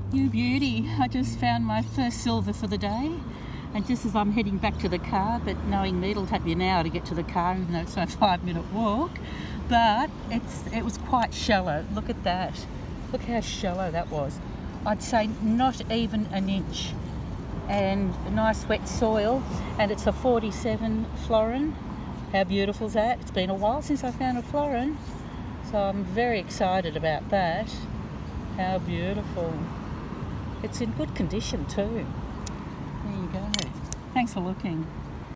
You beauty, I just found my first silver for the day, and just as I'm heading back to the car, but knowing me it'll take me an hour to get to the car even though it's a 5-minute walk, but it was quite shallow. Look at that, look how shallow that was. I'd say not even an inch, and nice wet soil, and it's a 47 Florin. How beautiful is that? It's been a while since I found a Florin, so I'm very excited about that. How beautiful. It's in good condition too. There you go. Thanks for looking.